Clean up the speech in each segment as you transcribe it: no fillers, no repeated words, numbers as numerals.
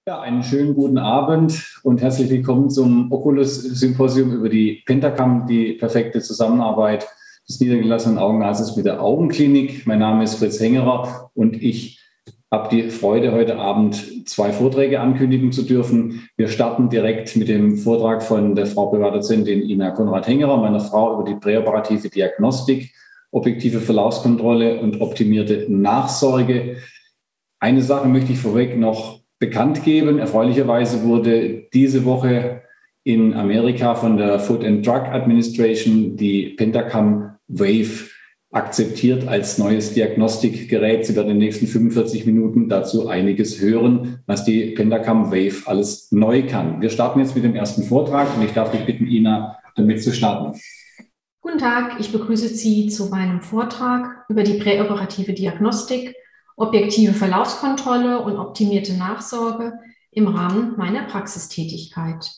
Ja, einen schönen guten Abend und herzlich willkommen zum Oculus-Symposium über die Pentacam, die perfekte Zusammenarbeit des niedergelassenen Augenarztes mit der Augenklinik. Mein Name ist Fritz Hengerer und ich habe die Freude, heute Abend 2 Vorträge ankündigen zu dürfen. Wir starten direkt mit dem Vortrag von der Frau Privatdozentin Ina Konrad-Hengerer, meiner Frau, über die präoperative Diagnostik, objektive Verlaufskontrolle und optimierte Nachsorge. Eine Sache möchte ich vorweg noch bekannt geben. Erfreulicherweise wurde diese Woche in Amerika von der Food and Drug Administration die Pentacam Wave akzeptiert als neues Diagnostikgerät. Sie werden in den nächsten 45 Minuten dazu einiges hören, was die Pentacam Wave alles neu kann. Wir starten jetzt mit dem ersten Vortrag und ich darf dich bitten, Ina, damit zu starten. Guten Tag, ich begrüße Sie zu meinem Vortrag über die präoperative Diagnostik, objektive Verlaufskontrolle und optimierte Nachsorge im Rahmen meiner Praxistätigkeit.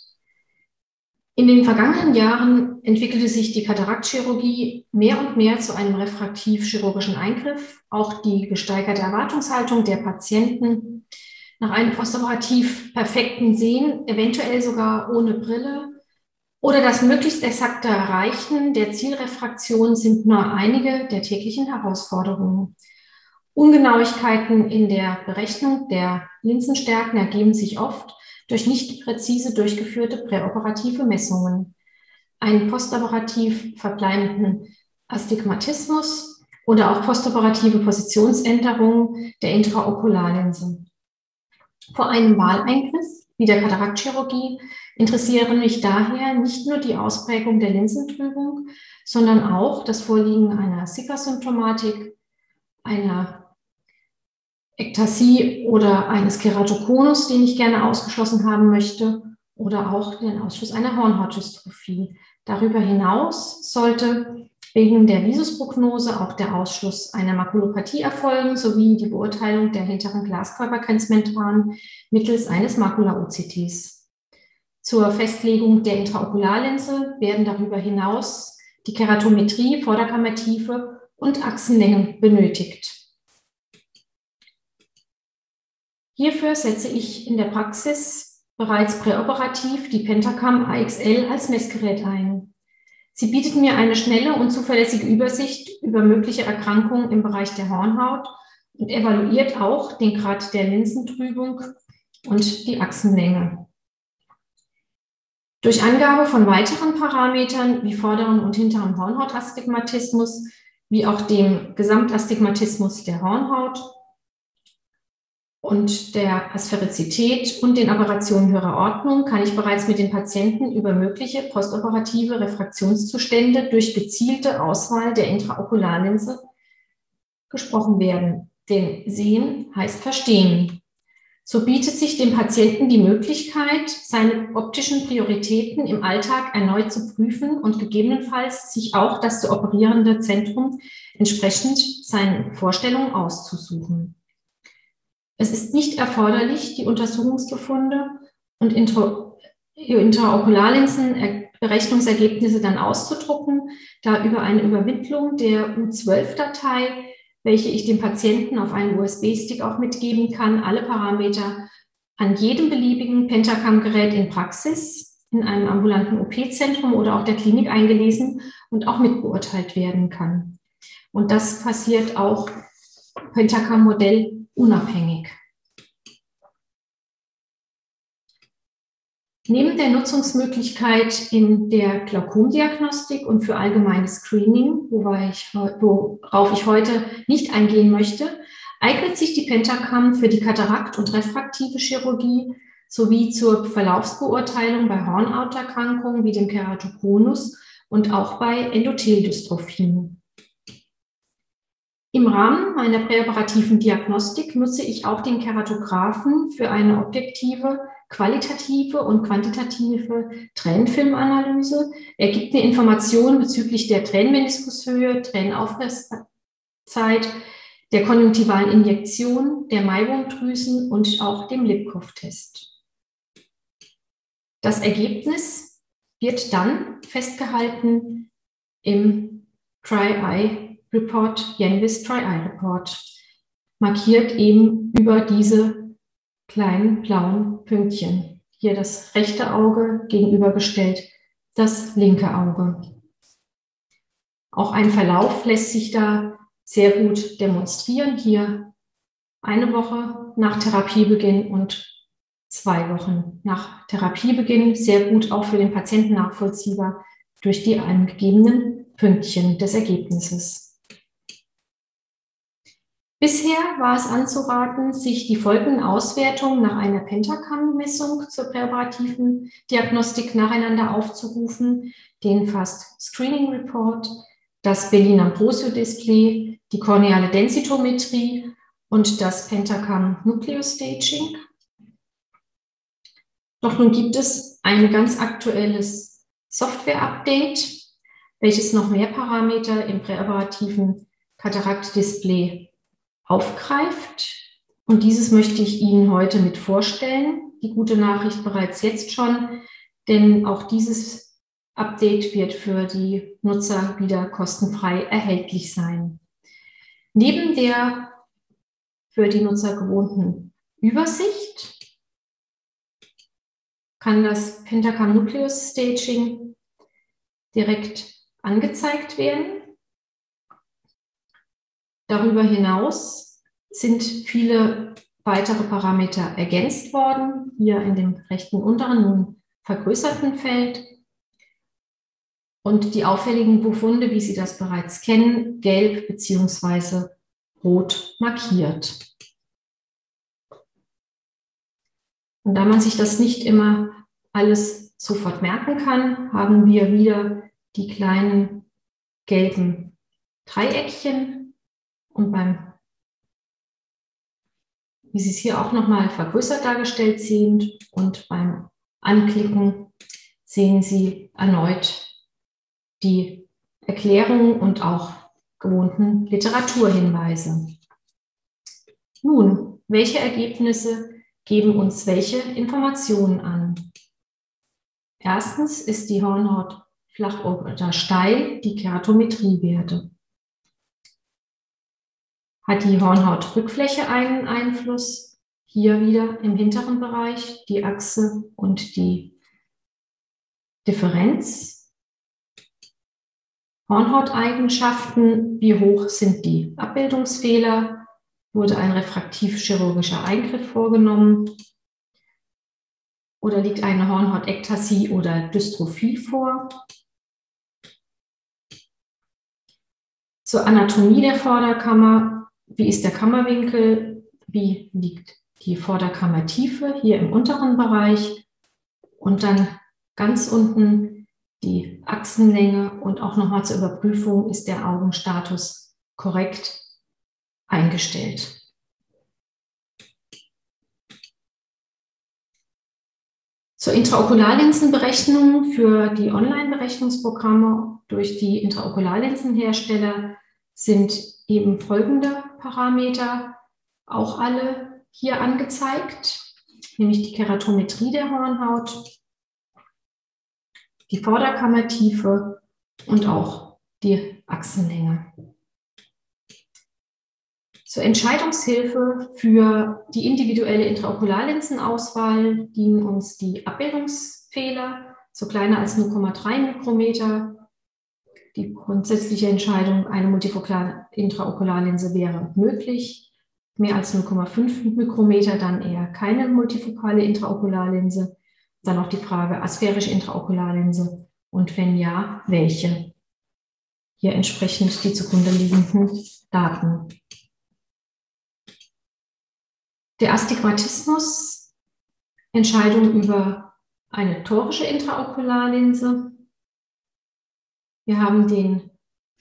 In den vergangenen Jahren entwickelte sich die Kataraktchirurgie mehr und mehr zu einem refraktiv-chirurgischen Eingriff. Auch die gesteigerte Erwartungshaltung der Patienten nach einem postoperativ perfekten Sehen, eventuell sogar ohne Brille, oder das möglichst exakte Erreichen der Zielrefraktion sind nur einige der täglichen Herausforderungen. Ungenauigkeiten in der Berechnung der Linsenstärken ergeben sich oft durch nicht präzise durchgeführte präoperative Messungen, einen postoperativ verbleibenden Astigmatismus oder auch postoperative Positionsänderungen der Intraokularlinse. Vor einem Wahleingriff wie der Kataraktchirurgie interessieren mich daher nicht nur die Ausprägung der Linsentrübung, sondern auch das Vorliegen einer Sika-Symptomatik, einer Ektasie oder eines Keratokonus, den ich gerne ausgeschlossen haben möchte, oder auch den Ausschluss einer Hornhautdystrophie. Darüber hinaus sollte wegen der Visusprognose auch der Ausschluss einer Makulopathie erfolgen, sowie die Beurteilung der hinteren Glaskörpergrenzmembran mittels eines Makula-OCTs. Zur Festlegung der Intraokularlinse werden darüber hinaus die Keratometrie, Vorderkammertiefe und Achsenlängen benötigt. Hierfür setze ich in der Praxis bereits präoperativ die Pentacam AXL als Messgerät ein. Sie bietet mir eine schnelle und zuverlässige Übersicht über mögliche Erkrankungen im Bereich der Hornhaut und evaluiert auch den Grad der Linsentrübung und die Achsenlänge. Durch Angabe von weiteren Parametern wie vorderen und hinteren Hornhautastigmatismus, wie auch dem Gesamtastigmatismus der Hornhaut und der Aspherizität und den Aberrationen höherer Ordnung kann ich bereits mit den Patienten über mögliche postoperative Refraktionszustände durch gezielte Auswahl der Intraokularlinse gesprochen werden. Denn Sehen heißt Verstehen. So bietet sich dem Patienten die Möglichkeit, seine optischen Prioritäten im Alltag erneut zu prüfen und gegebenenfalls sich auch das zu operierende Zentrum entsprechend seinen Vorstellungen auszusuchen. Es ist nicht erforderlich, die Untersuchungsbefunde und Intraokularlinsen-Berechnungsergebnisse dann auszudrucken, da über eine Übermittlung der U12-Datei, welche ich dem Patienten auf einen USB-Stick auch mitgeben kann, alle Parameter an jedem beliebigen Pentacam-Gerät in Praxis, in einem ambulanten OP-Zentrum oder auch der Klinik eingelesen und auch mitbeurteilt werden kann. Und das passiert auch Pentacam-Modell unabhängig. Neben der Nutzungsmöglichkeit in der Glaukomdiagnostik und für allgemeines Screening, worauf ich heute nicht eingehen möchte, eignet sich die Pentacam für die Katarakt- und refraktive Chirurgie sowie zur Verlaufsbeurteilung bei Hornhauterkrankungen wie dem Keratokonus und auch bei Endotheldystrophien. Im Rahmen meiner präoperativen Diagnostik nutze ich auch den Keratographen für eine objektive, qualitative und quantitative Tränenfilmanalyse. Er gibt mir Informationen bezüglich der Tränenmeniskushöhe, Tränenauflastzeit, der konjunktivalen Injektion, der Meiwurmdrüsen und auch dem Lipkow-Test. Das Ergebnis wird dann festgehalten im Dry Eye Report, Jenvis Dry Eye Report, markiert eben über diese kleinen blauen Pünktchen. Hier das rechte Auge gegenübergestellt das linke Auge. Auch ein Verlauf lässt sich da sehr gut demonstrieren. Hier eine Woche nach Therapiebeginn und 2 Wochen nach Therapiebeginn. Sehr gut auch für den Patienten nachvollziehbar durch die angegebenen Pünktchen des Ergebnisses. Bisher war es anzuraten, sich die folgenden Auswertungen nach einer Pentacam-Messung zur präoperativen Diagnostik nacheinander aufzurufen: den FAST Screening Report, das Berlin-Ambrosio-Display, die korneale Densitometrie und das Pentacam Nucleus Staging. Doch nun gibt es ein ganz aktuelles Software-Update, welches noch mehr Parameter im präoperativen Katarakt-Display aufgreift. Und dieses möchte ich Ihnen heute mit vorstellen. Die gute Nachricht bereits jetzt schon, denn auch dieses Update wird für die Nutzer wieder kostenfrei erhältlich sein. Neben der für die Nutzer gewohnten Übersicht kann das Pentacam Nucleus Staging direkt angezeigt werden. Darüber hinaus sind viele weitere Parameter ergänzt worden, hier in dem rechten unteren, nun vergrößerten Feld. Und die auffälligen Befunde, wie Sie das bereits kennen, gelb bzw. rot markiert. Und da man sich das nicht immer alles sofort merken kann, haben wir wieder die kleinen gelben Dreieckchen. Und wie Sie es hier auch nochmal vergrößert dargestellt sehen, und beim Anklicken sehen Sie erneut die Erklärung und auch gewohnten Literaturhinweise. Nun, welche Ergebnisse geben uns welche Informationen an? Erstens ist die Hornhaut flach oder steil, die Keratometriewerte. Hat die Hornhautrückfläche einen Einfluss? Hier wieder im hinteren Bereich die Achse und die Differenz. Hornhauteigenschaften: wie hoch sind die Abbildungsfehler? Wurde ein refraktiv-chirurgischer Eingriff vorgenommen? Oder liegt eine Hornhautektasie oder Dystrophie vor? Zur Anatomie der Vorderkammer: wie ist der Kammerwinkel? Wie liegt die Vorderkammertiefe hier im unteren Bereich? Und dann ganz unten die Achsenlänge und auch nochmal zur Überprüfung, ist der Augenstatus korrekt eingestellt. Zur Intraokularlinsenberechnung für die Online-Berechnungsprogramme durch die Intraokularlinsenhersteller sind eben folgende Parameter auch alle hier angezeigt, nämlich die Keratometrie der Hornhaut, die Vorderkammertiefe und auch die Achsenlänge. Zur Entscheidungshilfe für die individuelle Intraokularlinsenauswahl dienen uns die Abbildungsfehler, so kleiner als 0,3 Mikrometer. Die grundsätzliche Entscheidung, eine multifokale Intraokularlinse wäre möglich. Mehr als 0,5 Mikrometer, dann eher keine multifokale Intraokularlinse. Dann noch die Frage, asphärische Intraokularlinse und wenn ja, welche? Hier entsprechend die zugrunde liegenden Daten. Der Astigmatismus, Entscheidung über eine torische Intraokularlinse. Wir haben den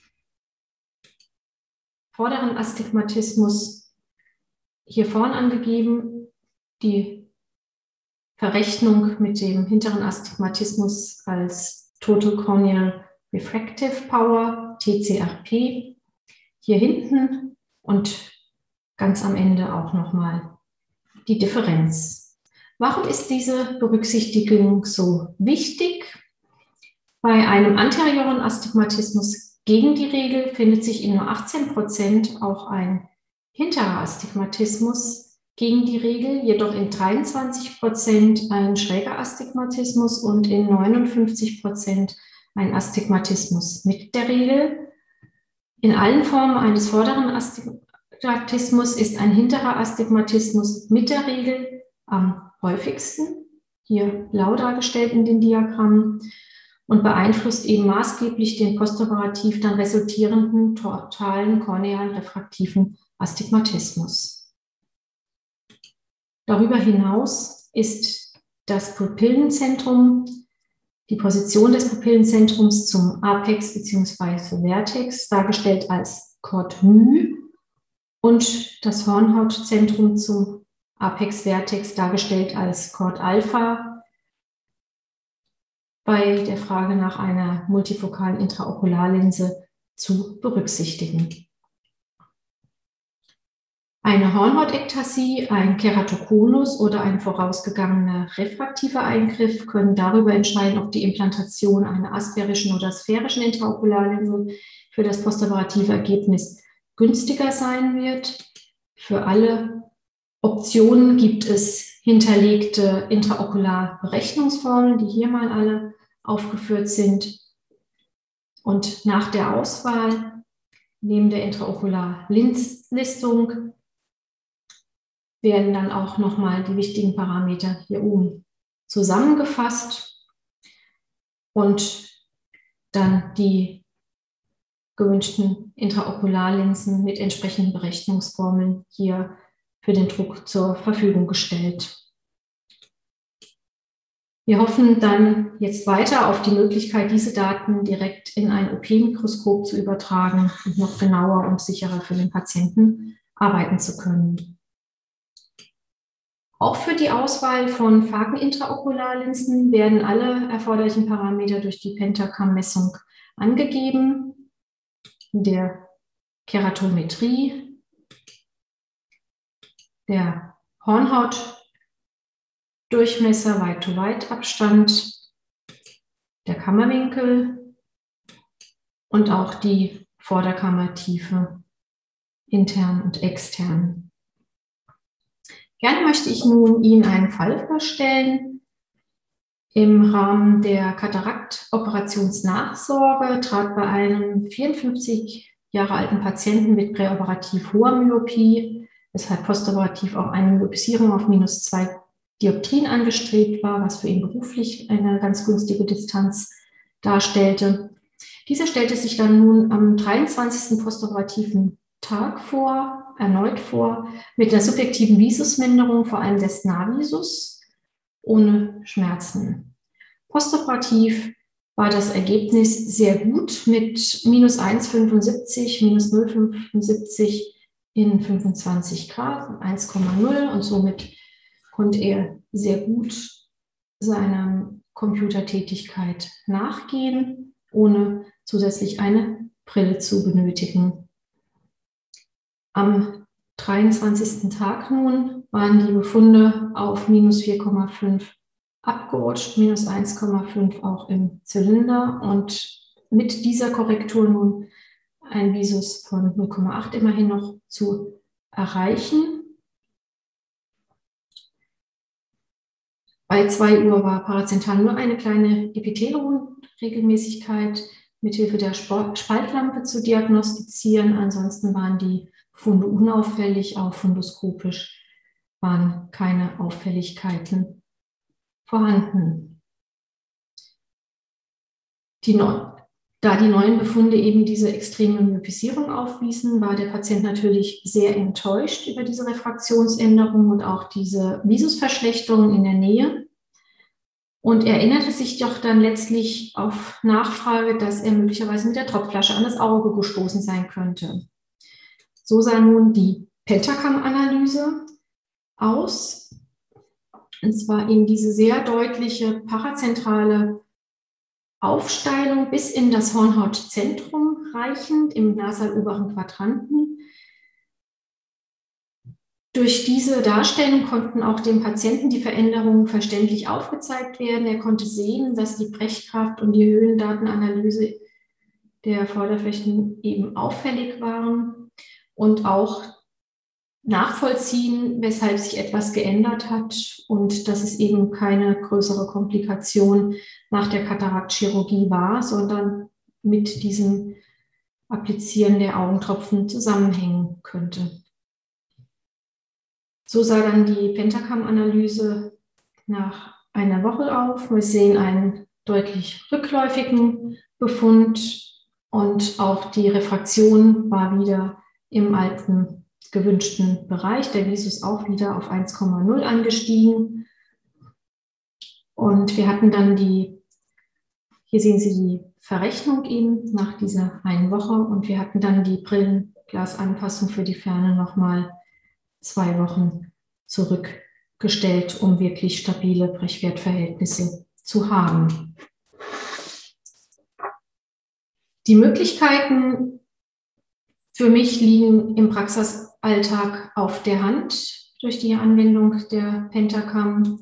vorderen Astigmatismus hier vorn angegeben, die Verrechnung mit dem hinteren Astigmatismus als Total Corneal Refractive Power, TCRP, hier hinten und ganz am Ende auch nochmal die Differenz. Warum ist diese Berücksichtigung so wichtig? Bei einem anterioren Astigmatismus gegen die Regel findet sich in nur 18% auch ein hinterer Astigmatismus, gegen die Regel, jedoch in 23% ein schräger Astigmatismus und in 59% ein Astigmatismus mit der Regel. In allen Formen eines vorderen Astigmatismus ist ein hinterer Astigmatismus mit der Regel am häufigsten, hier blau dargestellt in den Diagrammen, und beeinflusst eben maßgeblich den postoperativ dann resultierenden totalen kornealen refraktiven Astigmatismus. Darüber hinaus ist das Pupillenzentrum, die Position des Pupillenzentrums zum Apex bzw. Vertex, dargestellt als Chord μ, und das Hornhautzentrum zum Apex Vertex, dargestellt als Chord Alpha, bei der Frage nach einer multifokalen Intraokularlinse zu berücksichtigen. Eine Hornhautektasie, ein Keratokonus oder ein vorausgegangener refraktiver Eingriff können darüber entscheiden, ob die Implantation einer asphärischen oder sphärischen Intraokularlinse für das postoperative Ergebnis günstiger sein wird. Für alle Optionen gibt es hinterlegte Intraokularberechnungsformeln, die hier mal alle aufgeführt sind. Und nach der Auswahl neben der Intraokularlistung werden dann auch nochmal die wichtigen Parameter hier oben zusammengefasst und dann die gewünschten Intraokularlinsen mit entsprechenden Berechnungsformeln hier für den Druck zur Verfügung gestellt. Wir hoffen dann jetzt weiter auf die Möglichkeit, diese Daten direkt in ein OP-Mikroskop zu übertragen und noch genauer und sicherer für den Patienten arbeiten zu können. Auch für die Auswahl von Phagen-Intraokularlinsen werden alle erforderlichen Parameter durch die Pentacam-Messung angegeben. Der Keratometrie, der Hornhautdurchmesser, Weit-to-Weit-Abstand, der Kammerwinkel und auch die Vorderkammertiefe, intern und extern. Gerne möchte ich nun Ihnen einen Fall vorstellen. Im Rahmen der Katarakt-Operationsnachsorge trat bei einem 54 Jahre alten Patienten mit präoperativ hoher Myopie, weshalb postoperativ auch eine Myopisierung auf -2 Dioptrien angestrebt war, was für ihn beruflich eine ganz günstige Distanz darstellte. Dieser stellte sich dann nun am 23. postoperativen Tag erneut vor, mit einer subjektiven Visusminderung, vor allem des Nahvisus, ohne Schmerzen. Postoperativ war das Ergebnis sehr gut mit -1,75, -0,75 in 25 Grad, 1,0, und somit konnte er sehr gut seiner Computertätigkeit nachgehen, ohne zusätzlich eine Brille zu benötigen. Am 23. Tag nun waren die Befunde auf -4,5 abgerutscht, -1,5 auch im Zylinder, und mit dieser Korrektur nun ein Visus von 0,8 immerhin noch zu erreichen. Bei 2 Uhr war parazental nur eine kleine Epithelunregelmäßigkeit mithilfe der Spaltlampe zu diagnostizieren. Ansonsten waren die Funde unauffällig, auch fundoskopisch waren keine Auffälligkeiten vorhanden. Da die neuen Befunde eben diese extreme Myopisierung aufwiesen, war der Patient natürlich sehr enttäuscht über diese Refraktionsänderung und auch diese Visusverschlechterung in der Nähe. Und er erinnerte sich doch dann letztlich auf Nachfrage, dass er möglicherweise mit der Tropfflasche an das Auge gestoßen sein könnte. So sah nun die Pentacam-Analyse aus. Und zwar eben diese sehr deutliche parazentrale Aufsteilung bis in das Hornhautzentrum reichend im nasaloberen Quadranten. Durch diese Darstellung konnten auch dem Patienten die Veränderungen verständlich aufgezeigt werden. Er konnte sehen, dass die Brechkraft und die Höhendatenanalyse der Vorderflächen eben auffällig waren und auch nachvollziehen, weshalb sich etwas geändert hat und dass es eben keine größere Komplikation nach der Kataraktchirurgie war, sondern mit diesem Applizieren der Augentropfen zusammenhängen könnte. So sah dann die Pentacam-Analyse nach einer Woche auf. Wir sehen einen deutlich rückläufigen Befund und auch die Refraktion war wieder im alten gewünschten Bereich. Der Visus auch wieder auf 1,0 angestiegen. Und wir hatten dann hier sehen Sie die Verrechnung eben nach dieser einen Woche und wir hatten dann die Brillenglasanpassung für die Ferne nochmal 2 Wochen zurückgestellt, um wirklich stabile Brechwertverhältnisse zu haben. Die Möglichkeiten für mich liegen im Praxisalltag auf der Hand durch die Anwendung der Pentacam.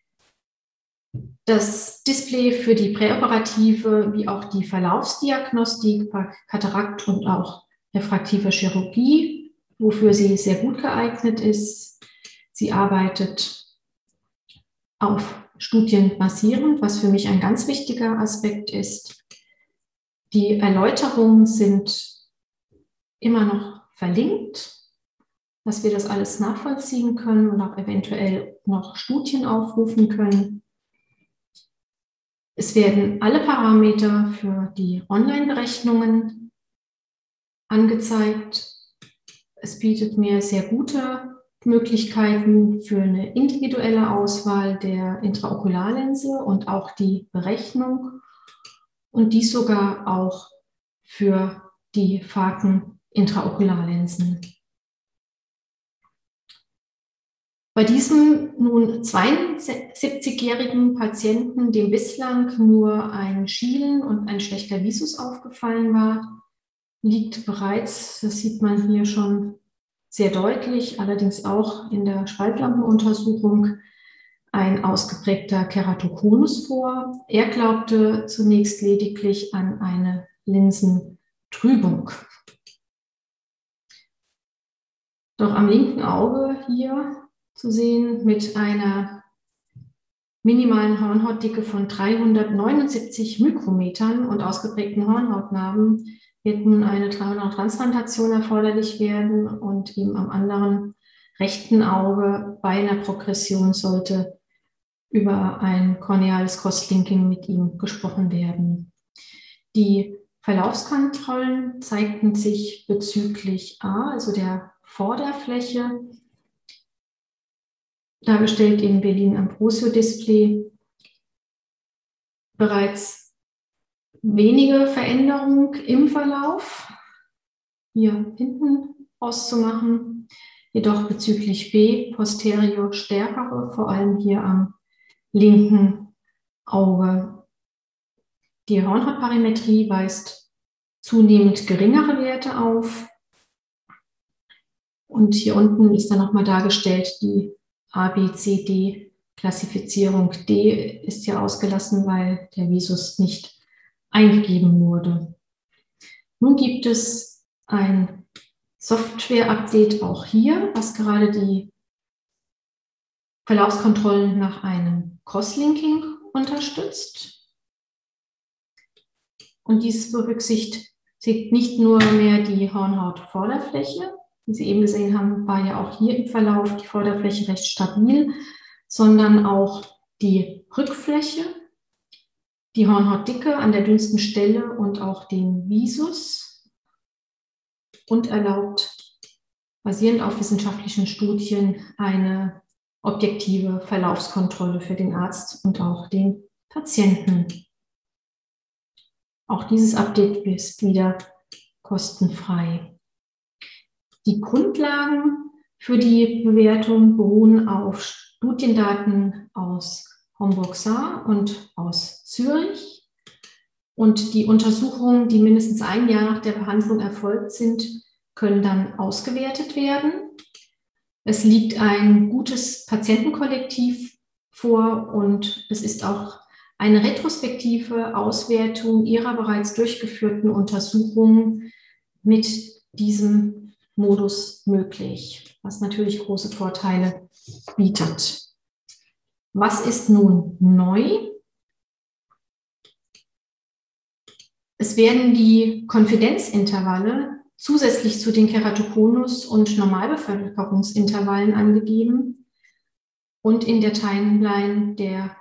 Das Display für die präoperative wie auch die Verlaufsdiagnostik bei Katarakt und auch refraktiver Chirurgie, wofür sie sehr gut geeignet ist. Sie arbeitet auf Studien basierend, was für mich ein ganz wichtiger Aspekt ist. Die Erläuterungen sind immer noch verlinkt, dass wir das alles nachvollziehen können und auch eventuell noch Studien aufrufen können. Es werden alle Parameter für die Online-Berechnungen angezeigt. Es bietet mir sehr gute Möglichkeiten für eine individuelle Auswahl der Intraokularlinse und auch die Berechnung und dies sogar auch für die Phaken-Intraokularlinsen. Bei diesem nun 72-jährigen Patienten, dem bislang nur ein Schielen und ein schlechter Visus aufgefallen war, liegt bereits, das sieht man hier schon sehr deutlich, allerdings auch in der Spaltlampenuntersuchung, ein ausgeprägter Keratokonus vor. Er glaubte zunächst lediglich an eine Linsentrübung. Doch am linken Auge hier zu sehen mit einer minimalen Hornhautdicke von 379 Mikrometern und ausgeprägten Hornhautnarben wird nun eine Transplantation erforderlich werden und ihm am anderen rechten Auge bei einer Progression sollte über ein korneales Crosslinking mit ihm gesprochen werden. Die Verlaufskontrollen zeigten sich bezüglich A, also der Vorderfläche, dargestellt im Berlin-Ambrosio-Display, bereits wenige Veränderung im Verlauf, hier hinten auszumachen, jedoch bezüglich B posterior stärkere, vor allem hier am linken Auge. Die Hornhautparimetrie weist zunehmend geringere Werte auf und hier unten ist dann nochmal dargestellt die A, B, C, D Klassifizierung. D ist hier ausgelassen, weil der Visus nicht eingegeben wurde. Nun gibt es ein Software-Update auch hier, was gerade die Verlaufskontrollen nach einem Crosslinking unterstützt. Und dies berücksichtigt nicht nur mehr die Hornhautvorderfläche. Wie Sie eben gesehen haben, war ja auch hier im Verlauf die Vorderfläche recht stabil, sondern auch die Rückfläche, die Hornhautdicke an der dünnsten Stelle und auch den Visus und erlaubt, basierend auf wissenschaftlichen Studien, eine objektive Verlaufskontrolle für den Arzt und auch den Patienten. Auch dieses Update ist wieder kostenfrei. Die Grundlagen für die Bewertung beruhen auf Studiendaten aus Homburg-Saar und aus Zürich. Und die Untersuchungen, die mindestens ein Jahr nach der Behandlung erfolgt sind, können dann ausgewertet werden. Es liegt ein gutes Patientenkollektiv vor und es ist auch eine retrospektive Auswertung ihrer bereits durchgeführten Untersuchungen mit diesem Modus möglich, was natürlich große Vorteile bietet. Was ist nun neu? Es werden die Konfidenzintervalle zusätzlich zu den Keratokonus- und Normalbevölkerungsintervallen angegeben und in der Timeline der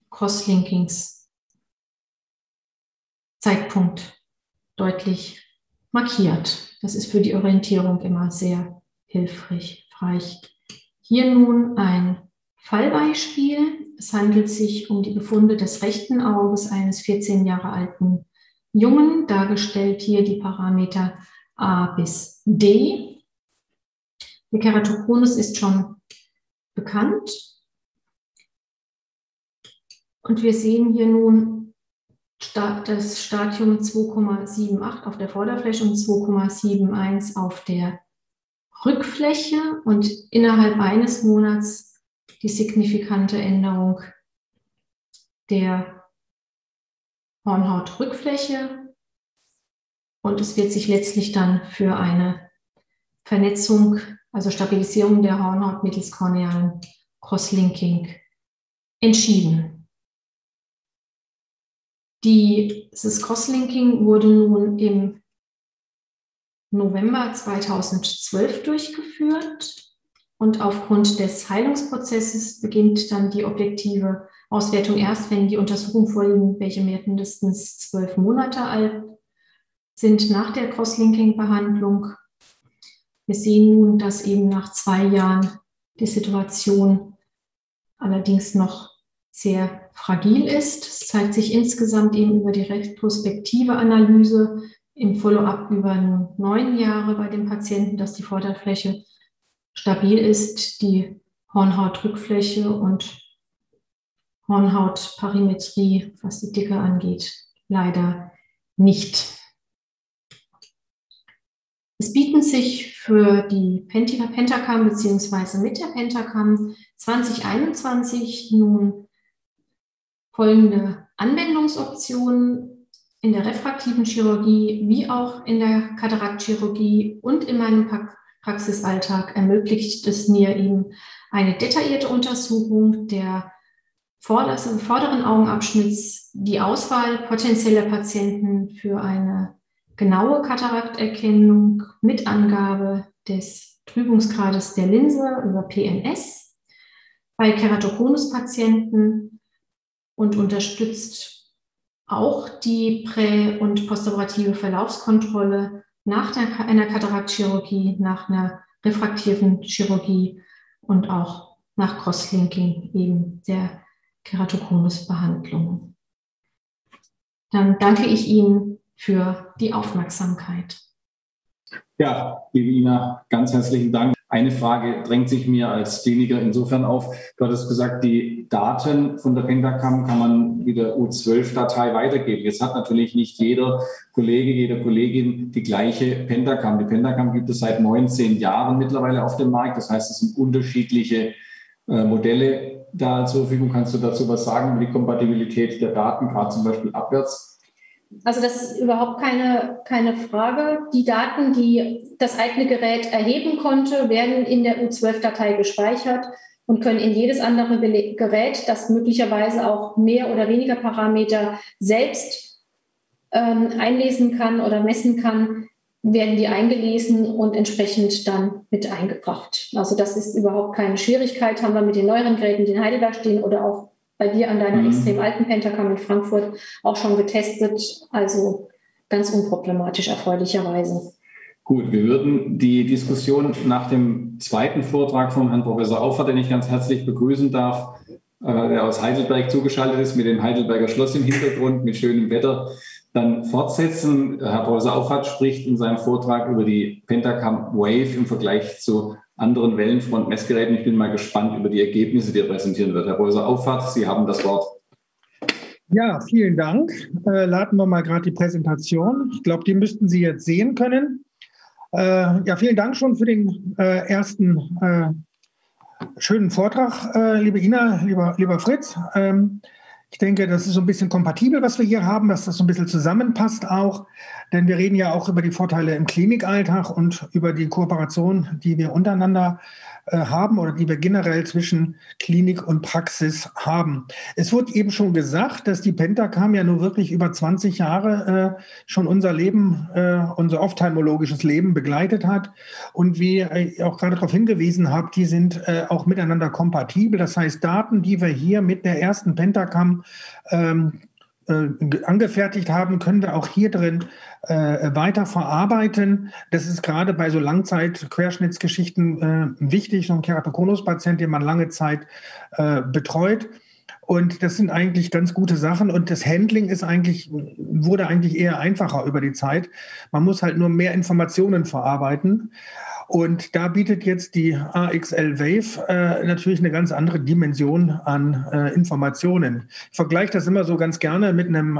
Crosslinkings-Zeitpunkt deutlich markiert. Das ist für die Orientierung immer sehr hilfreich. Hier nun ein Fallbeispiel. Es handelt sich um die Befunde des rechten Auges eines 14 Jahre alten Jungen, dargestellt hier die Parameter A bis D. Der Keratokonus ist schon bekannt. Und wir sehen hier nun das Stadium 2,78 auf der Vorderfläche und 2,71 auf der Rückfläche und innerhalb eines Monats die signifikante Änderung der Hornhautrückfläche. Und es wird sich letztlich dann für eine Vernetzung, also Stabilisierung der Hornhaut mittels kornealen Crosslinking entschieden. Dieses Crosslinking wurde nun im November 2012 durchgeführt und aufgrund des Heilungsprozesses beginnt dann die objektive Auswertung erst, wenn die Untersuchungen vorliegen, welche mindestens 12 Monate alt sind nach der Crosslinking-Behandlung. Wir sehen nun, dass eben nach 2 Jahren die Situation allerdings noch sehr fragil ist. Es zeigt sich insgesamt eben über die retrospektive Analyse im Follow-up über 9 Jahre bei dem Patienten, dass die Vorderfläche stabil ist, die Hornhautrückfläche und Hornhautparimetrie, was die Dicke angeht, leider nicht. Es bieten sich für die Pentacam bzw. mit der Pentacam 2021 nun folgende Anwendungsoptionen in der refraktiven Chirurgie wie auch in der Kataraktchirurgie und in meinem Praxisalltag ermöglicht es mir eben eine detaillierte Untersuchung der vorderen Augenabschnitts, die Auswahl potenzieller Patienten für eine genaue Katarakterkennung mit Angabe des Trübungsgrades der Linse über PNS bei Keratokonus-Patienten und unterstützt auch die prä- und postoperative Verlaufskontrolle nach einer Kataraktchirurgie, nach einer refraktiven Chirurgie und auch nach Crosslinking eben der Keratokonus-Behandlung. Dann danke ich Ihnen für die Aufmerksamkeit. Ja, liebe Ina, ganz herzlichen Dank. Eine Frage drängt sich mir als Kliniker insofern auf. Du hattest gesagt, die Daten von der Pentacam kann man mit der U12-Datei weitergeben. Jetzt hat natürlich nicht jeder Kollege, jede Kollegin die gleiche Pentacam. Die Pentacam gibt es seit 19 Jahren mittlerweile auf dem Markt. Das heißt, es sind unterschiedliche Modelle da zur Verfügung. Kannst du dazu was sagen über die Kompatibilität der Daten, gerade zum Beispiel abwärts? Also das ist überhaupt keine Frage. Die Daten, die das eigene Gerät erheben konnte, werden in der U12-Datei gespeichert und können in jedes andere Gerät, das möglicherweise auch mehr oder weniger Parameter selbst einlesen kann oder messen kann, werden die eingelesen und entsprechend dann mit eingebracht. Also das ist überhaupt keine Schwierigkeit, haben wir mit den neueren Geräten, die in Heidelberg stehen oder auch bei dir an deiner extrem alten Pentacam in Frankfurt auch schon getestet. Also ganz unproblematisch, erfreulicherweise. Gut, wir würden die Diskussion nach dem zweiten Vortrag von Herrn Professor Auffahrt, den ich ganz herzlich begrüßen darf, der aus Heidelberg zugeschaltet ist, mit dem Heidelberger Schloss im Hintergrund, mit schönem Wetter, dann fortsetzen. Herr Professor Auffahrt spricht in seinem Vortrag über die Pentacam Wave im Vergleich zu anderen Wellenfront-Messgeräten. Ich bin mal gespannt über die Ergebnisse, die er präsentieren wird. Herr Professor Auffahrt, Sie haben das Wort. Ja, vielen Dank. Laden wir mal gerade die Präsentation. Ich glaube, die müssten Sie jetzt sehen können. Ja, vielen Dank schon für den ersten schönen Vortrag, liebe Ina, lieber Fritz. Ich denke, das ist so ein bisschen kompatibel, was wir hier haben, dass das so ein bisschen zusammenpasst auch. Denn wir reden ja auch über die Vorteile im Klinikalltag und über die Kooperation, die wir untereinander haben oder die wir generell zwischen Klinik und Praxis haben. Es wurde eben schon gesagt, dass die Pentacam ja nur wirklich über 20 Jahre schon unser Leben, unser ophthalmologisches Leben begleitet hat. Und wie ich auch gerade darauf hingewiesen habe, die sind auch miteinander kompatibel. Das heißt, Daten, die wir hier mit der ersten Pentacam angefertigt haben, können wir auch hier drin weiter verarbeiten. Das ist gerade bei so Langzeit-Querschnittsgeschichten wichtig, so ein Keratokonus-Patient, den man lange Zeit betreut. Und das sind eigentlich ganz gute Sachen. Und das Handling wurde eigentlich eher einfacher über die Zeit. Man muss halt nur mehr Informationen verarbeiten. Und da bietet jetzt die AXL Wave natürlich eine ganz andere Dimension an Informationen. Ich vergleiche das immer so ganz gerne mit einem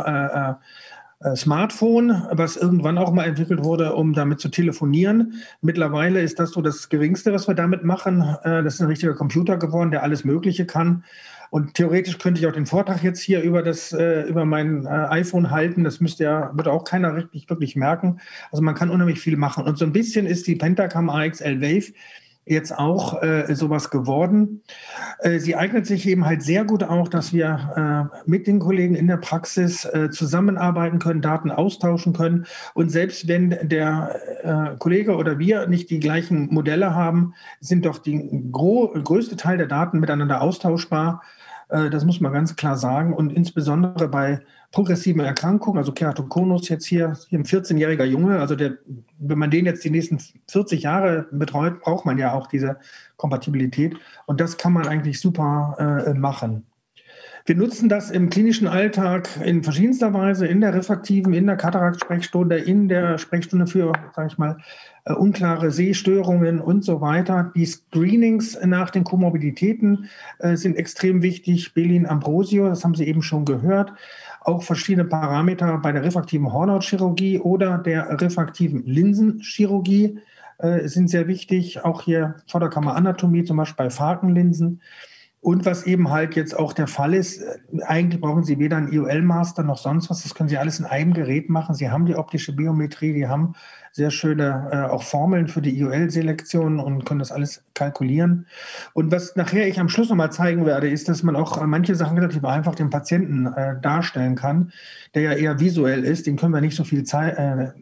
Smartphone, was irgendwann auch mal entwickelt wurde, um damit zu telefonieren. Mittlerweile ist das so das Geringste, was wir damit machen. Das ist ein richtiger Computer geworden, der alles Mögliche kann. Und theoretisch könnte ich auch den Vortrag jetzt hier über mein iPhone halten. Das wird auch keiner wirklich merken. Also man kann unheimlich viel machen. Und so ein bisschen ist die Pentacam AXL Wave jetzt auch sowas geworden. Sie eignet sich eben halt sehr gut auch, dass wir mit den Kollegen in der Praxis zusammenarbeiten können, Daten austauschen können. Und selbst wenn der Kollege oder wir nicht die gleichen Modelle haben, sind doch die größte Teil der Daten miteinander austauschbar. Das muss man ganz klar sagen. Und insbesondere bei progressiven Erkrankungen, also Keratokonus jetzt hier ein 14-jähriger Junge, also wenn man den jetzt die nächsten 40 Jahre betreut, braucht man ja auch diese Kompatibilität. Und das kann man eigentlich super machen. Wir nutzen das im klinischen Alltag in verschiedenster Weise, in der refraktiven, in der Katarakt-Sprechstunde, in der Sprechstunde für, sage ich mal, unklare Sehstörungen und so weiter. Die Screenings nach den Komorbiditäten sind extrem wichtig. Belin Ambrosio, das haben Sie eben schon gehört. Auch verschiedene Parameter bei der refraktiven Hornhautchirurgie oder der refraktiven Linsenchirurgie sind sehr wichtig. Auch hier Vorderkammeranatomie, zum Beispiel bei Falkenlinsen. Und was eben halt jetzt auch der Fall ist, eigentlich brauchen Sie weder einen IOL-Master noch sonst was. Das können Sie alles in einem Gerät machen. Sie haben die optische Biometrie, die haben sehr schöne auch Formeln für die IOL-Selektion und können das alles kalkulieren. Und was nachher ich am Schluss nochmal zeigen werde, ist, dass man auch manche Sachen relativ einfach dem Patienten darstellen kann, der ja eher visuell ist. Den können wir nicht so viel Zahlen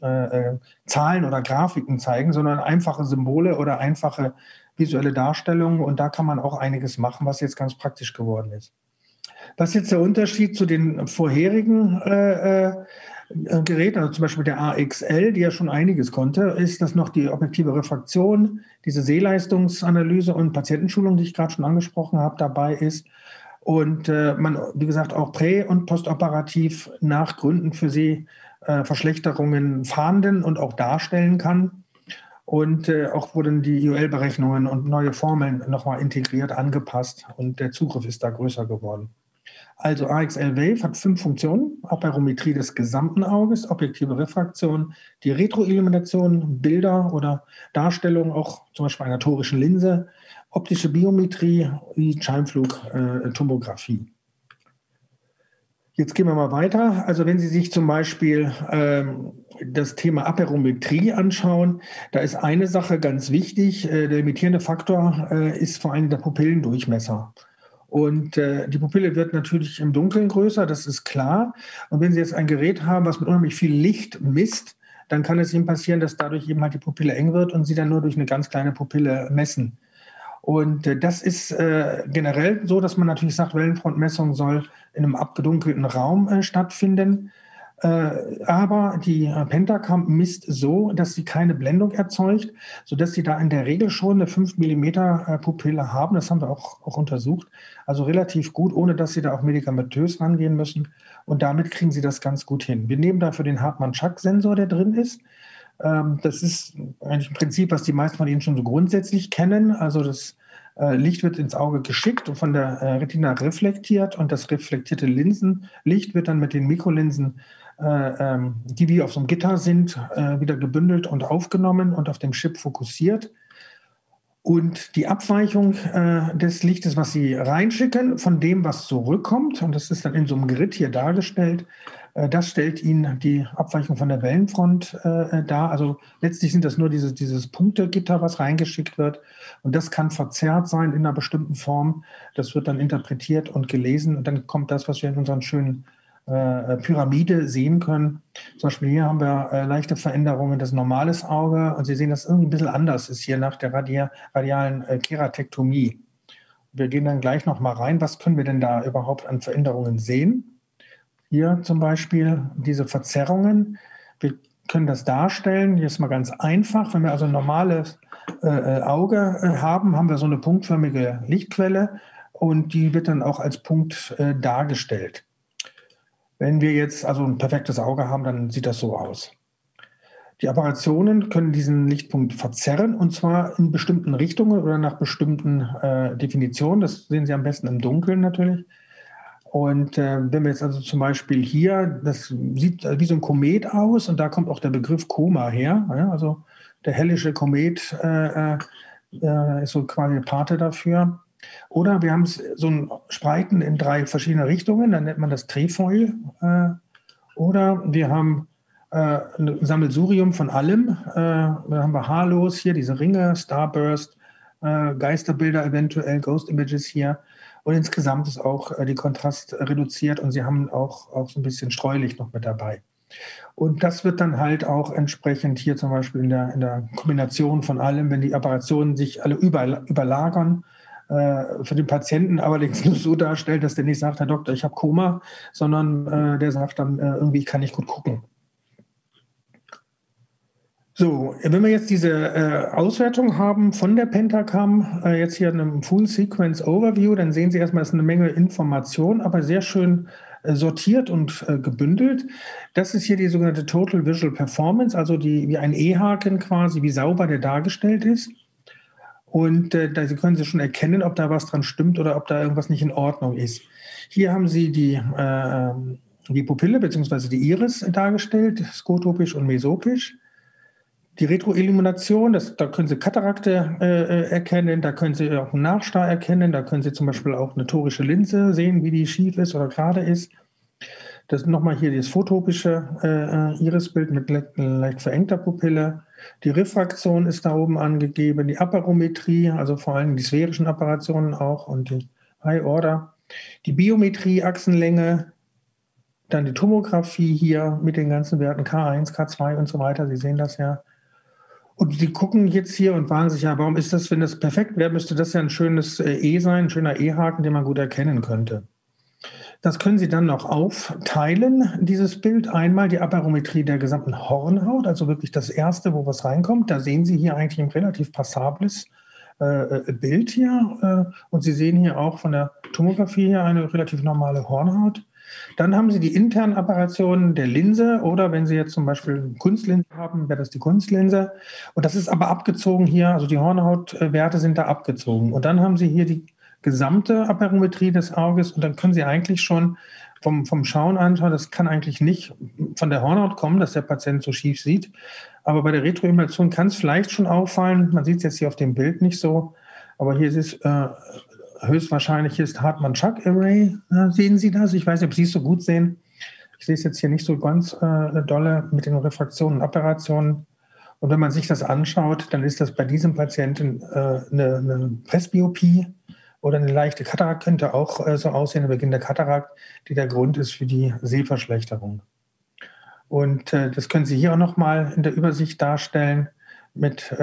oder Grafiken zeigen, sondern einfache Symbole oder einfache visuelle Darstellungen. Und da kann man auch einiges machen, was jetzt ganz praktisch geworden ist. Was ist jetzt der Unterschied zu den vorherigen Geräten, also zum Beispiel der AXL, die ja schon einiges konnte, ist, dass noch die objektive Refraktion, diese Sehleistungsanalyse und Patientenschulung, die ich gerade schon angesprochen habe, dabei ist. Und man, wie gesagt, auch prä- und postoperativ nach Gründen für Sehverschlechterungen fahnden und auch darstellen kann. Und auch wurden die IOL-Berechnungen und neue Formeln nochmal integriert, angepasst und der Zugriff ist da größer geworden. Also AXL Wave hat 5 Funktionen, Aperometrie des gesamten Auges, objektive Refraktion, die Retroillumination, Bilder oder Darstellung, auch zum Beispiel einer torischen Linse, optische Biometrie, wie Scheinflugtomographie. Jetzt gehen wir mal weiter. Also wenn Sie sich zum Beispiel das Thema Aperometrie anschauen, da ist eine Sache ganz wichtig. Der limitierende Faktor ist vor allem der Pupillendurchmesser. Und die Pupille wird natürlich im Dunkeln größer, das ist klar. Und wenn Sie jetzt ein Gerät haben, was mit unheimlich viel Licht misst, dann kann es Ihnen passieren, dass dadurch eben halt die Pupille eng wird und Sie dann nur durch eine ganz kleine Pupille messen. Und das ist generell so, dass man natürlich sagt, Wellenfrontmessung soll in einem abgedunkelten Raum stattfinden. Aber die Pentacam misst so, dass sie keine Blendung erzeugt, sodass sie da in der Regel schon eine 5 mm Pupille haben. Das haben wir auch untersucht. Also relativ gut, ohne dass sie da auch medikamentös rangehen müssen. Und damit kriegen sie das ganz gut hin. Wir nehmen dafür den Hartmann-Schack-Sensor, der drin ist. Das ist eigentlich ein Prinzip, was die meisten von Ihnen schon so grundsätzlich kennen. Also das Licht wird ins Auge geschickt und von der Retina reflektiert. Und das reflektierte Linsenlicht wird dann mit den Mikrolinsen, die wie auf so einem Gitter sind, wieder gebündelt und aufgenommen und auf dem Chip fokussiert. Und die Abweichung des Lichtes, was Sie reinschicken, von dem, was zurückkommt, und das ist dann in so einem Grid hier dargestellt, das stellt Ihnen die Abweichung von der Wellenfront dar. Also letztlich sind das nur dieses Punktegitter, was reingeschickt wird. Und das kann verzerrt sein in einer bestimmten Form. Das wird dann interpretiert und gelesen. Und dann kommt das, was wir in unseren schönen Pyramide sehen können. Zum Beispiel hier haben wir leichte Veränderungen des normales Auge. Und Sie sehen, dass es irgendwie ein bisschen anders ist hier nach der radialen Keratektomie. Wir gehen dann gleich noch mal rein. Was können wir denn da überhaupt an Veränderungen sehen? Hier zum Beispiel diese Verzerrungen. Wir können das darstellen. Hier ist mal ganz einfach. Wenn wir also ein normales Auge haben, haben wir so eine punktförmige Lichtquelle und die wird dann auch als Punkt dargestellt. Wenn wir jetzt also ein perfektes Auge haben, dann sieht das so aus. Die Apparationen können diesen Lichtpunkt verzerren und zwar in bestimmten Richtungen oder nach bestimmten Definitionen. Das sehen Sie am besten im Dunkeln natürlich. Und wenn wir jetzt also zum Beispiel hier, das sieht wie so ein Komet aus und da kommt auch der Begriff Coma her. Ja, also der hellische Komet ist so quasi eine Pate dafür. Oder wir haben so ein Spreiten in 3 verschiedene Richtungen, dann nennt man das Trefoil. Oder wir haben ein Sammelsurium von allem. Da haben wir Halos hier, diese Ringe, Starburst, Geisterbilder eventuell, Ghost Images hier. Und insgesamt ist auch die Kontrast reduziert und Sie haben auch so ein bisschen Streulicht noch mit dabei. Und das wird dann halt auch entsprechend hier zum Beispiel in der Kombination von allem, wenn die Apparationen sich alle überlagern, für den Patienten allerdings nur so darstellt, dass der nicht sagt, Herr Doktor, ich habe Koma, sondern der sagt dann irgendwie, ich kann nicht gut gucken. So, wenn wir jetzt diese Auswertung haben von der Pentacam, jetzt hier in einem Full Sequence Overview, dann sehen Sie erstmal, es ist eine Menge Information, aber sehr schön sortiert und gebündelt. Das ist hier die sogenannte Total Visual Performance, also wie ein E-Haken quasi, wie sauber der dargestellt ist. Und da können Sie schon erkennen, ob da was dran stimmt oder ob da irgendwas nicht in Ordnung ist. Hier haben Sie die Pupille bzw. die Iris dargestellt, skotopisch und mesopisch. Die Retroillumination, da können Sie Katarakte erkennen, da können Sie auch einen Nachstar erkennen, da können Sie zum Beispiel auch eine torische Linse sehen, wie die schief ist oder gerade ist. Das ist nochmal hier das photopische Irisbild mit leicht verengter Pupille. Die Refraktion ist da oben angegeben, die Aperometrie, also vor allem die sphärischen Apparationen auch und die High Order. Die Biometrie, Achsenlänge, dann die Tomographie hier mit den ganzen Werten K1, K2 und so weiter. Sie sehen das ja. Und die gucken jetzt hier und fragen sich, ja, warum ist das, wenn das perfekt wäre, müsste das ja ein schönes E sein, ein schöner E-Haken, den man gut erkennen könnte. Das können Sie dann noch aufteilen, dieses Bild. Einmal die Aperometrie der gesamten Hornhaut, also wirklich das erste, wo was reinkommt. Da sehen Sie hier eigentlich ein relativ passables Bild hier. Und Sie sehen hier auch von der Tomographie her eine relativ normale Hornhaut. Dann haben Sie die internen Apparationen der Linse oder wenn Sie jetzt zum Beispiel eine Kunstlinse haben, wäre das die Kunstlinse. Und das ist aber abgezogen hier, also die Hornhautwerte sind da abgezogen. Und dann haben Sie hier die gesamte Aperometrie des Auges und dann können Sie eigentlich schon vom Schauen anschauen, das kann eigentlich nicht von der Hornhaut kommen, dass der Patient so schief sieht. Aber bei der Retroillumination kann es vielleicht schon auffallen, man sieht es jetzt hier auf dem Bild nicht so, aber hier ist es höchstwahrscheinlich ist Hartmann-Schack Array. Sehen Sie das? Ich weiß nicht, ob Sie es so gut sehen. Ich sehe es jetzt hier nicht so ganz dolle mit den Refraktionen und Apparationen. Und wenn man sich das anschaut, dann ist das bei diesem Patienten eine Presbyopie oder eine leichte Katarakt könnte auch so aussehen, der Beginn der Katarakt, die der Grund ist für die Sehverschlechterung. Und das können Sie hier auch nochmal in der Übersicht darstellen mit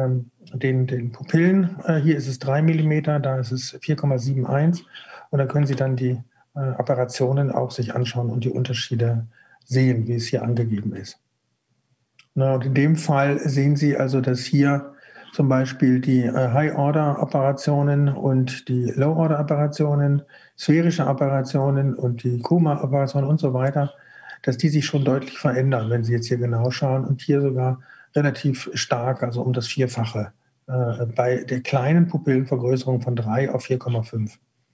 den Pupillen. Hier ist es 3 mm, da ist es 4,71 und da können Sie dann die Apparationen auch sich anschauen und die Unterschiede sehen, wie es hier angegeben ist. Na, und in dem Fall sehen Sie also, dass hier zum Beispiel die High-Order-Apparationen und die Low-Order-Apparationen, sphärische Apparationen und die Coma-Apparationen und so weiter, dass die sich schon deutlich verändern, wenn Sie jetzt hier genau schauen und hier sogar relativ stark, also um das Vierfache, bei der kleinen Pupillenvergrößerung von 3 auf 4,5.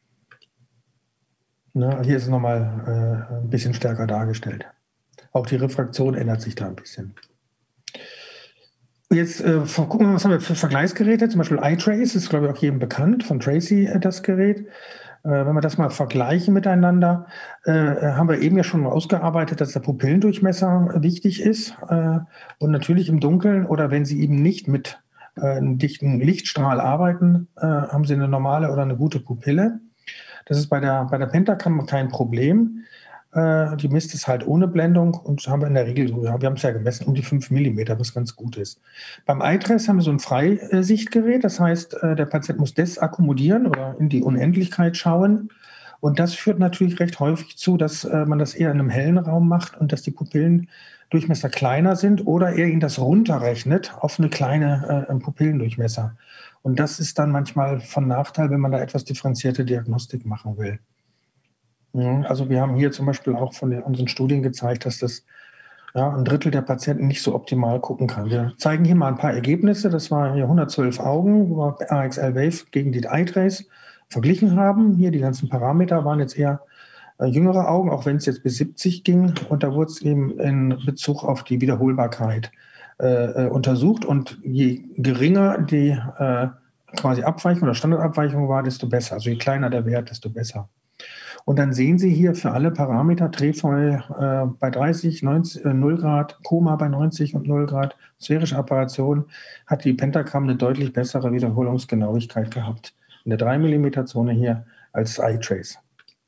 Hier ist es nochmal ein bisschen stärker dargestellt. Auch die Refraktion ändert sich da ein bisschen. Jetzt gucken wir mal, was haben wir für Vergleichsgeräte. Zum Beispiel iTrace ist, glaube ich, auch jedem bekannt, von Tracy das Gerät. Wenn wir das mal vergleichen miteinander, haben wir eben ja schon mal ausgearbeitet, dass der Pupillendurchmesser wichtig ist. Und natürlich im Dunkeln oder wenn Sie eben nicht mit einem dichten Lichtstrahl arbeiten, haben Sie eine normale oder eine gute Pupille. Das ist bei der Pentacam kein Problem. Die misst es halt ohne Blendung und haben wir in der Regel so, ja, wir haben es ja gemessen, um die 5 mm, was ganz gut ist. Beim iTrace haben wir so ein Freisichtgerät, das heißt, der Patient muss desakkommodieren oder in die Unendlichkeit schauen. Und das führt natürlich recht häufig zu, dass man das eher in einem hellen Raum macht und dass die Pupillendurchmesser kleiner sind oder er ihn das runterrechnet auf eine kleine Pupillendurchmesser. Und das ist dann manchmal von Nachteil, wenn man da etwas differenzierte Diagnostik machen will. Also wir haben hier zum Beispiel auch von unseren Studien gezeigt, dass das ein Drittel der Patienten nicht so optimal gucken kann. Wir zeigen hier mal ein paar Ergebnisse. Das waren hier 112 Augen, wo wir AXL Wave gegen die iTrace verglichen haben. Hier die ganzen Parameter waren jetzt eher jüngere Augen, auch wenn es jetzt bis 70 ging. Und da wurde es eben in Bezug auf die Wiederholbarkeit untersucht. Und je geringer die quasi Abweichung oder Standardabweichung war, desto besser. Also je kleiner der Wert, desto besser. Und dann sehen Sie hier für alle Parameter Trefoil bei 30, 90, 0 Grad, Koma bei 90 und 0 Grad, sphärische Apparation, hat die Pentacam eine deutlich bessere Wiederholungsgenauigkeit gehabt. In der 3 mm Zone hier als iTrace.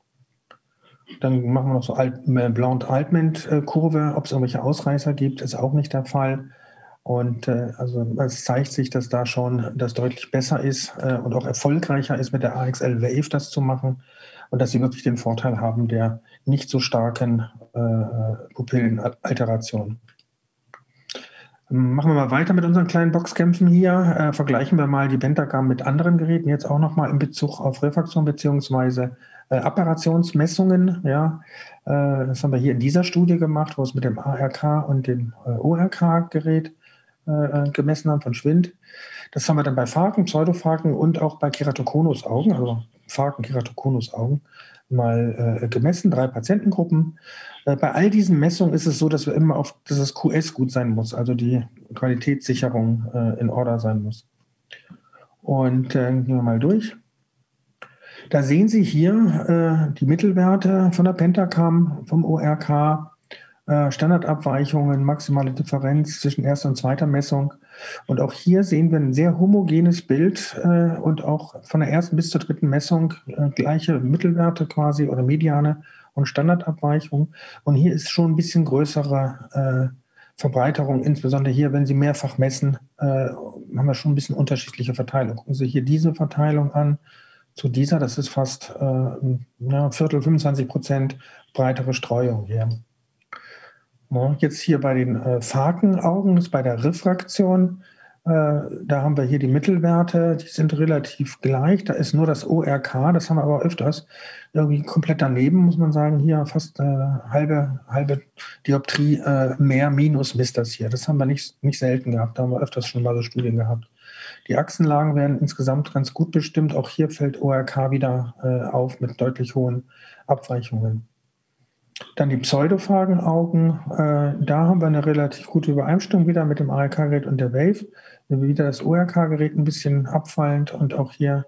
Dann machen wir noch so Blount-Altman-Kurve, ob es irgendwelche Ausreißer gibt, ist auch nicht der Fall. Und also es zeigt sich, dass da schon das deutlich besser ist und auch erfolgreicher ist, mit der AXL Wave das zu machen. Und dass sie wirklich den Vorteil haben der nicht so starken Pupillenalteration. Machen wir mal weiter mit unseren kleinen Boxkämpfen hier. Vergleichen wir mal die Pentacam mit anderen Geräten, jetzt auch nochmal in Bezug auf Refraktion bzw. Apparationsmessungen. Ja. Das haben wir hier in dieser Studie gemacht, wo es mit dem ARK und dem ORK-Gerät gemessen haben von Schwind. Das haben wir dann bei Phaken, Pseudophaken und auch bei Keratokonusaugen, also Phaken, Keratokonusaugen, mal gemessen, 3 Patientengruppen. Bei all diesen Messungen ist es so, dass wir immer dass das QS gut sein muss, also die Qualitätssicherung in Order sein muss. Und gehen wir mal durch. Da sehen Sie hier die Mittelwerte von der Pentacam, vom ORK, Standardabweichungen, maximale Differenz zwischen erster und zweiter Messung. Und auch hier sehen wir ein sehr homogenes Bild und auch von der ersten bis zur dritten Messung gleiche Mittelwerte quasi oder Mediane und Standardabweichung. Und hier ist schon ein bisschen größere Verbreiterung, insbesondere hier, wenn Sie mehrfach messen, haben wir schon ein bisschen unterschiedliche Verteilung. Gucken Sie hier diese Verteilung an zu dieser, das ist fast Viertel, 25% breitere Streuung hier. Jetzt hier bei den Phakenaugen, das ist bei der Refraktion, da haben wir hier die Mittelwerte, die sind relativ gleich. Da ist nur das ORK, das haben wir aber öfters, irgendwie komplett daneben, muss man sagen. Hier fast halbe Dioptrie mehr, minus misst das hier. Das haben wir nicht selten gehabt, da haben wir öfters schon mal so Studien gehabt. Die Achsenlagen werden insgesamt ganz gut bestimmt. Auch hier fällt ORK wieder auf mit deutlich hohen Abweichungen. Dann die Pseudophagenaugen, da haben wir eine relativ gute Übereinstimmung wieder mit dem ARK-Gerät und der Wave. Wieder das ORK-Gerät ein bisschen abfallend und auch hier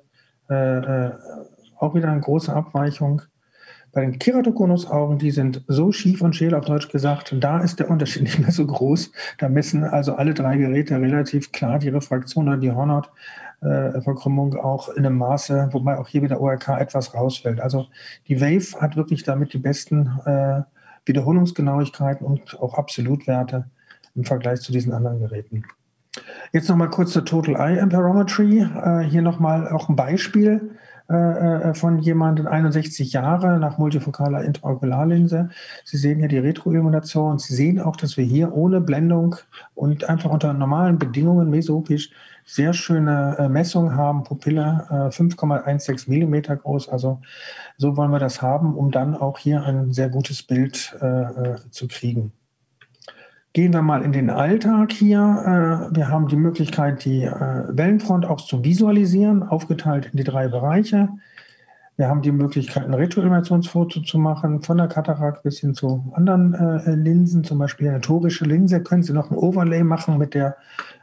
auch wieder eine große Abweichung. Bei den Keratokonusaugen, die sind so schief und scheel, auf Deutsch gesagt, da ist der Unterschied nicht mehr so groß. Da messen also alle 3 Geräte relativ klar die Refraktion oder die Hornhautverkrümmung auch in einem Maße, wobei auch hier wieder ORK etwas rausfällt. Also die Wave hat wirklich damit die besten Wiederholungsgenauigkeiten und auch Absolutwerte im Vergleich zu diesen anderen Geräten. Jetzt nochmal kurz zur Total Eye Amperometry. Hier nochmal auch ein Beispiel von jemandem 61 Jahre nach multifokaler Intraokularlinse. Sie sehen hier die Retroillumination. Sie sehen auch, dass wir hier ohne Blendung und einfach unter normalen Bedingungen mesopisch sehr schöne Messungen haben. Pupille 5,16 mm groß. Also so wollen wir das haben, um dann auch hier ein sehr gutes Bild zu kriegen. Gehen wir mal in den Alltag hier. Wir haben die Möglichkeit, die Wellenfront auch zu visualisieren, aufgeteilt in die 3 Bereiche. Wir haben die Möglichkeit, ein Retroilluminationsfoto zu machen, von der Katarakt bis hin zu anderen Linsen, zum Beispiel eine torische Linse. Können Sie noch ein Overlay machen mit der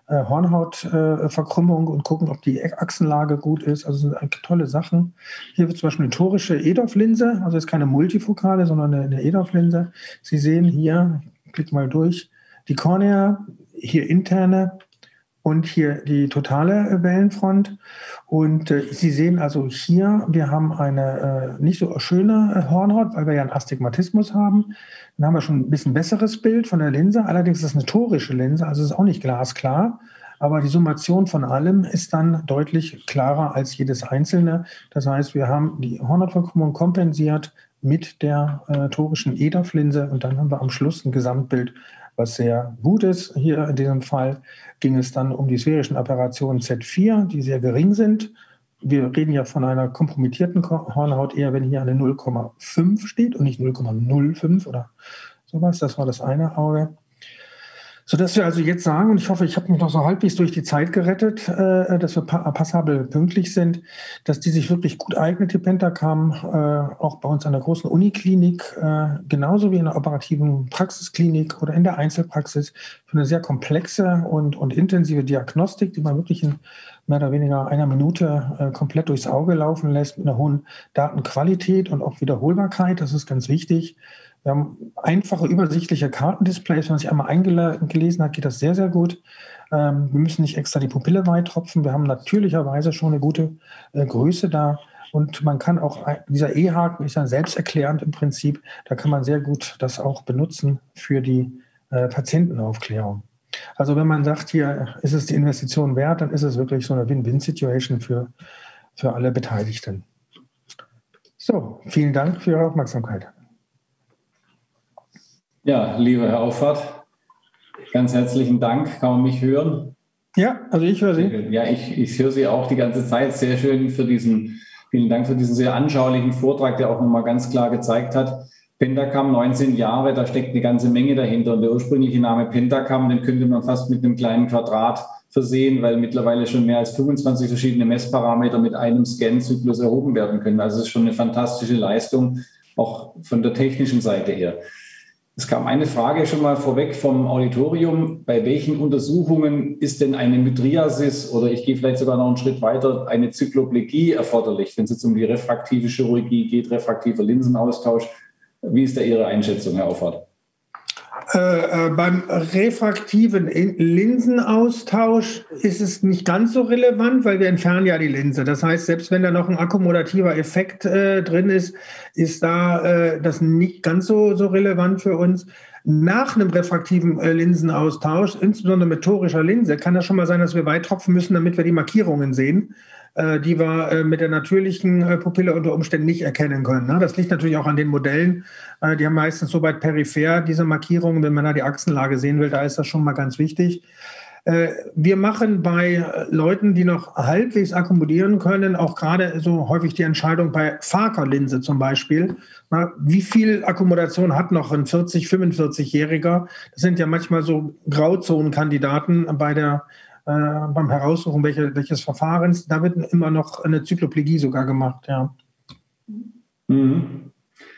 Hornhautverkrümmung und gucken, ob die Achsenlage gut ist. Also das sind tolle Sachen. Hier wird zum Beispiel eine torische EDOF-Linse, also jetzt keine multifokale, sondern eine EDOF-Linse. Sie sehen hier, ich klicke mal durch, die Kornea, hier interne und hier die totale Wellenfront. Und Sie sehen also hier, wir haben eine nicht so schöne Hornhaut, weil wir ja einen Astigmatismus haben. Dann haben wir schon ein bisschen besseres Bild von der Linse. Allerdings ist es eine torische Linse, also ist auch nicht glasklar. Aber die Summation von allem ist dann deutlich klarer als jedes einzelne. Das heißt, wir haben die Hornhautverkrümmung kompensiert mit der torischen EDOF-Linse und dann haben wir am Schluss ein Gesamtbild, was sehr gut ist. Hier in diesem Fall ging es dann um die sphärischen Apparationen Z4, die sehr gering sind. Wir reden ja von einer kompromittierten Hornhaut eher, wenn hier eine 0,5 steht und nicht 0,05 oder sowas. Das war das eine Auge. Sodass wir also jetzt sagen, und ich hoffe, ich habe mich noch so halbwegs durch die Zeit gerettet, dass wir passabel pünktlich sind, dass die sich wirklich gut eignet, die Pentacam, auch bei uns an der großen Uniklinik, genauso wie in der operativen Praxisklinik oder in der Einzelpraxis, für eine sehr komplexe und intensive Diagnostik, die man wirklich in mehr oder weniger einer Minute komplett durchs Auge laufen lässt, mit einer hohen Datenqualität und auch Wiederholbarkeit. Das ist ganz wichtig. Wir haben einfache, übersichtliche Kartendisplays. Wenn man sich einmal eingelesen hat, geht das sehr, sehr gut. Wir müssen nicht extra die Pupille weit tropfen. Wir haben natürlicherweise schon eine gute Größe da. Und man kann auch, dieser E-Haken ist ja selbsterklärend im Prinzip, da kann man sehr gut das auch benutzen für die Patientenaufklärung. Also wenn man sagt, hier ist es die Investition wert, dann ist es wirklich so eine Win-Win-Situation für alle Beteiligten. So, vielen Dank für Ihre Aufmerksamkeit. Ja, lieber Herr Auffahrt, ganz herzlichen Dank. Kann man mich hören? Ja, also ich höre Sie. Ja, ich höre Sie auch die ganze Zeit. Sehr schön vielen Dank für diesen sehr anschaulichen Vortrag, der auch nochmal ganz klar gezeigt hat, Pentacam 19 Jahre, da steckt eine ganze Menge dahinter. Und der ursprüngliche Name Pentacam, den könnte man fast mit einem kleinen Quadrat versehen, weil mittlerweile schon mehr als 25 verschiedene Messparameter mit einem Scan-Zyklus erhoben werden können. Also es ist schon eine fantastische Leistung, auch von der technischen Seite her. Es kam eine Frage schon mal vorweg vom Auditorium. Bei welchen Untersuchungen ist denn eine Mydriasis oder ich gehe vielleicht sogar noch einen Schritt weiter, eine Zykloplegie erforderlich, wenn es jetzt um die refraktive Chirurgie geht, refraktiver Linsenaustausch? Wie ist da Ihre Einschätzung, Herr Auffahrt? Beim refraktiven Linsenaustausch ist es nicht ganz so relevant, weil wir entfernen ja die Linse. Das heißt, selbst wenn da noch ein akkommodativer Effekt drin ist, ist da das nicht ganz so relevant für uns. Nach einem refraktiven Linsenaustausch, insbesondere mit torischer Linse, kann das schon mal sein, dass wir weit tropfen müssen, damit wir die Markierungen sehen, die wir mit der natürlichen Pupille unter Umständen nicht erkennen können. Ne? Das liegt natürlich auch an den Modellen. Die haben meistens so weit peripher diese Markierungen. Wenn man da die Achsenlage sehen will, da ist das schon mal ganz wichtig. Wir machen bei Leuten, die noch halbwegs akkommodieren können, auch gerade so häufig die Entscheidung bei Phaker-Linse zum Beispiel. Wie viel Akkommodation hat noch ein 40-, 45-Jähriger? Das sind ja manchmal so Grauzonenkandidaten beim Heraussuchen welches Verfahrens. Da wird immer noch eine Zykloplegie sogar gemacht, ja. Mhm.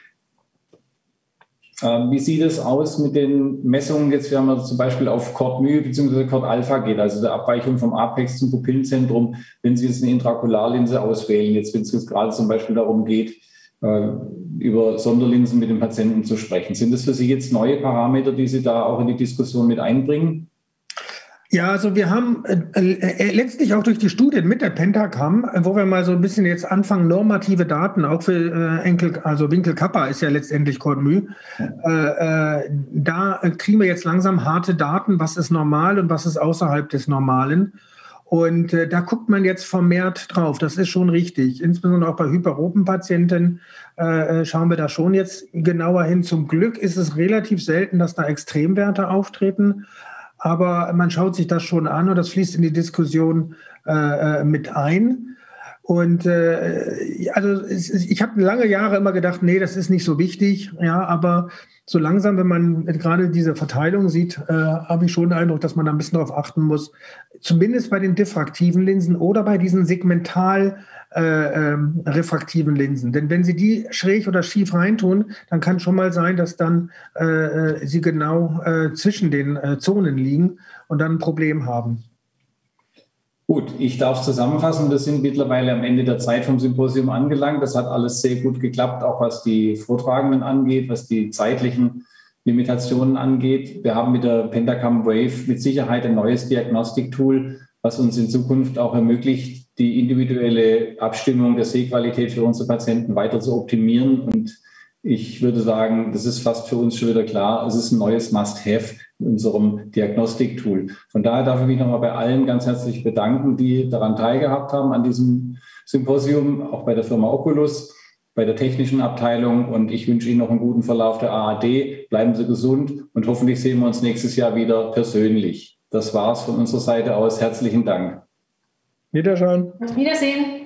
Wie sieht es aus mit den Messungen jetzt, wenn man zum Beispiel auf Cort-μ bzw. Cort-α geht, also der Abweichung vom Apex zum Pupillenzentrum, wenn Sie jetzt eine Intraokularlinse auswählen, jetzt wenn es jetzt gerade zum Beispiel darum geht, über Sonderlinsen mit dem Patienten zu sprechen. Sind das für Sie jetzt neue Parameter, die Sie da auch in die Diskussion mit einbringen? Ja, also wir haben letztlich auch durch die Studien mit der Pentacam, wo wir mal so ein bisschen jetzt anfangen, normative Daten, auch für also Winkel-Kappa ist ja letztendlich Cort-μ. Da kriegen wir jetzt langsam harte Daten, was ist normal und was ist außerhalb des Normalen. Und da guckt man jetzt vermehrt drauf. Das ist schon richtig. Insbesondere auch bei Hyperopen-Patienten schauen wir da schon jetzt genauer hin. Zum Glück ist es relativ selten, dass da Extremwerte auftreten. Aber man schaut sich das schon an und das fließt in die Diskussion mit ein. Und also ich habe lange Jahre immer gedacht, nee, das ist nicht so wichtig. Ja, aber so langsam, wenn man gerade diese Verteilung sieht, habe ich schon den Eindruck, dass man da ein bisschen darauf achten muss. Zumindest bei den diffraktiven Linsen oder bei diesen segmental refraktiven Linsen. Denn wenn Sie die schräg oder schief reintun, dann kann schon mal sein, dass dann Sie genau zwischen den Zonen liegen und dann ein Problem haben. Gut, ich darf zusammenfassen. Wir sind mittlerweile am Ende der Zeit vom Symposium angelangt. Das hat alles sehr gut geklappt, auch was die Vortragenden angeht, was die zeitlichen Limitationen angeht. Wir haben mit der Pentacam Wave mit Sicherheit ein neues Diagnostiktool, was uns in Zukunft auch ermöglicht, die individuelle Abstimmung der Sehqualität für unsere Patienten weiter zu optimieren. Und ich würde sagen, das ist fast für uns schon wieder klar. Es ist ein neues Must-Have in unserem Diagnostiktool. Von daher darf ich mich nochmal bei allen ganz herzlich bedanken, die daran teilgehabt haben an diesem Symposium, auch bei der Firma Oculus, bei der technischen Abteilung. Und ich wünsche Ihnen noch einen guten Verlauf der AAD. Bleiben Sie gesund und hoffentlich sehen wir uns nächstes Jahr wieder persönlich. Das war's von unserer Seite aus. Herzlichen Dank. Wiederschauen. Auf Wiedersehen.